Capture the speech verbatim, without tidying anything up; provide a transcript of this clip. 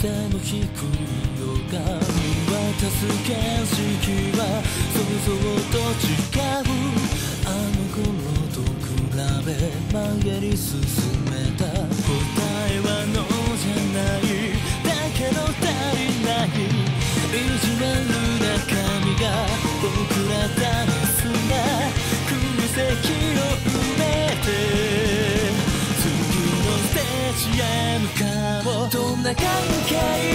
背の低いようが見渡す景色は想像と違う。あの頃と比べ前に進めた。答えはノーじゃない、だけど足りない。意地悪な髪が僕らダンスな空席を埋めて次のステージへ向かおう。どんな関係